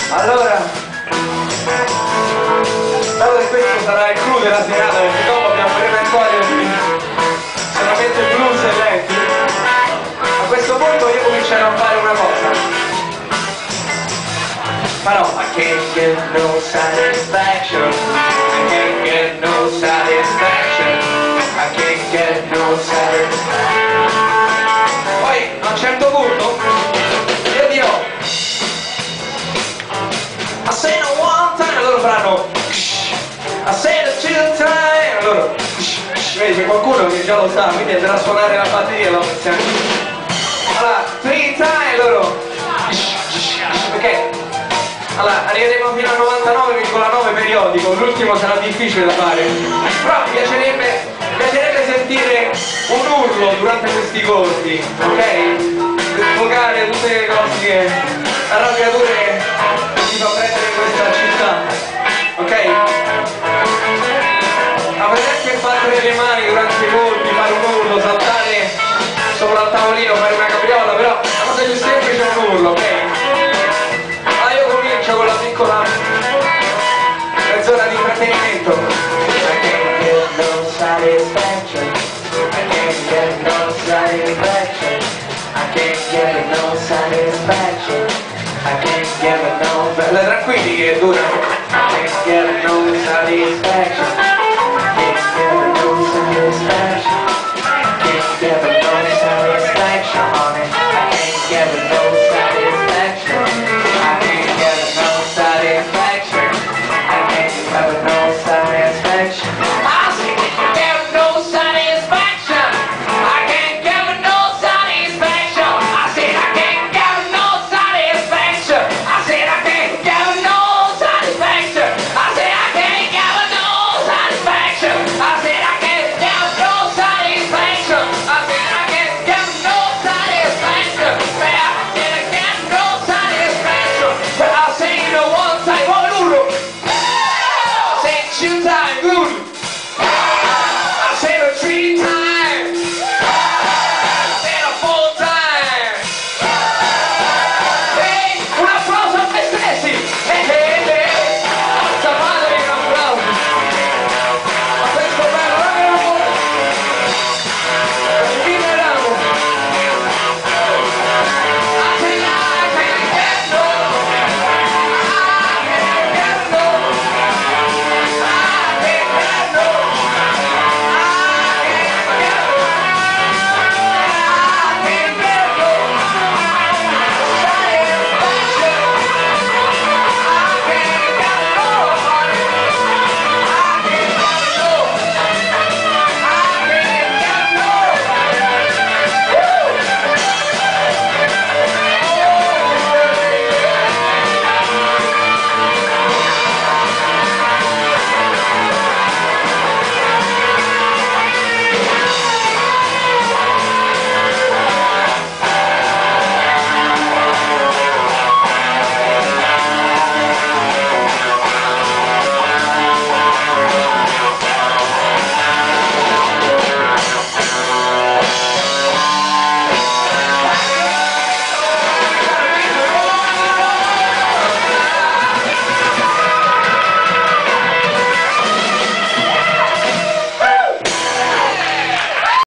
Allora, dato che questo sarà il clou della serata, perché dopo abbiamo il repertorio solamente blues e lenti, a questo punto io comincerò a fare una cosa. Ma no, I can't get no satisfaction, I can't get no satisfaction, I can't get no satisfaction. Poi a un certo punto io dirò I say no one time, loro faranno I say the two time, loro vedi c'è qualcuno che già lo sa, quindi andrà a suonare la batteria la prossima. Allora, three time, loro ok. Allora, arriveremo fino al 99,9 periodico, l'ultimo sarà difficile da fare, però mi piacerebbe sentire un urlo durante questi corsi, ok? Per sfogare tutte le cose che arrabbiature si fa prendere in questa città, ok? Ma per esempio battere le mani durante i colpi, fare un urlo, saltare sopra il tavolino, fare una capriola, però la cosa più semplice è un urlo, ok? Con la piccola mezz'ora di intrattenimento. I can't get no satisfaction, I can't get no satisfaction, I can't get no satisfaction, I can't get no. Tranquilli che dura. I can't get no satisfaction.